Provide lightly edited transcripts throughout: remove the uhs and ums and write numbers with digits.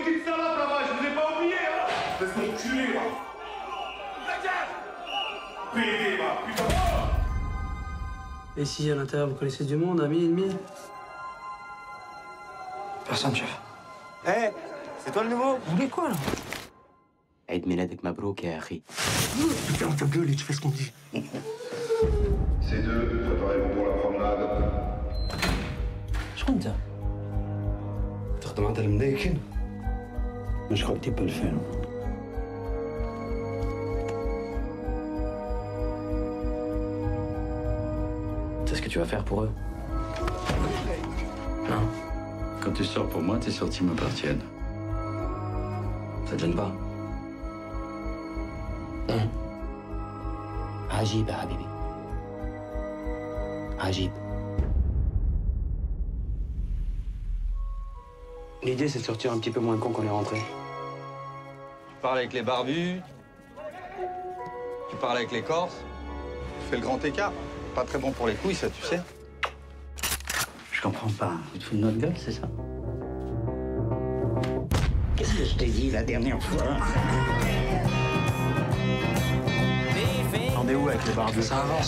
petites salopes là-bas, je vous ai pas oublié, hein. Laisse mon culé, là. PD, va, putain. Et si à l'intérieur vous connaissez du monde, amis, ennemis? Personne, chef. Hé, hey, c'est toi le nouveau? Vous voulez quoi, là? عيد ميلادك مبروك يا أخي. Ferme ta gueule et tu fais ce qu'on dit. Ces deux, préparez-vous pour la promenade. شكون انت؟ تخدم عند الملايكين؟ مش crois que tu peux le faire. C'est ce que tu vas faire pour eux? Non. Quand tu sors pour moi, tes sorties m'appartiennent. Ça te gêne pas? Non. عجيب يا حبيبي. عجيب. L'idée, c'est de sortir un petit peu moins con qu'on est rentré. Tu parles avec les barbus, tu parles avec les corses, tu fais le grand écart. Pas très bon pour les couilles, ça, tu sais. Je comprends pas. Tu te fous de notre gueule, c'est ça? Qu'est-ce que je t'ai dit la dernière fois? On est où avec les barbus? Ça avance.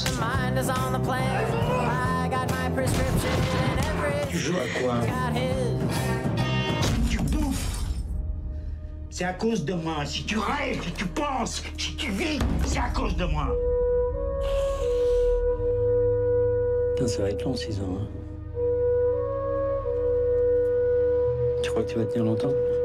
Tu joues à quoi? Tu bouffes. C'est à cause de moi. Si tu rêves, si tu penses, si tu vis, c'est à cause de moi. Putain, ça va être long, 6 ans. Hein. Tu crois que tu vas tenir longtemps?